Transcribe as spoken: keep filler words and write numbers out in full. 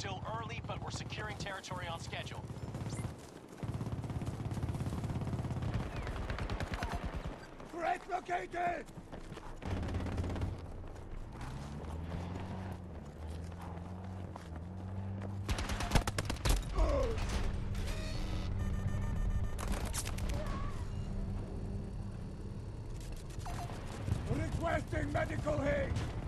still early, but we're securing territory on schedule. Threat located! Requesting medical aid!